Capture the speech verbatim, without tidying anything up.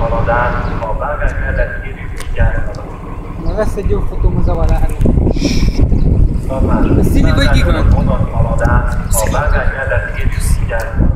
Ramadan وبركة تسجيل الرجال نغسل foto مزورة بس اللي بيجي رمضان وبركة تسجيل الرجال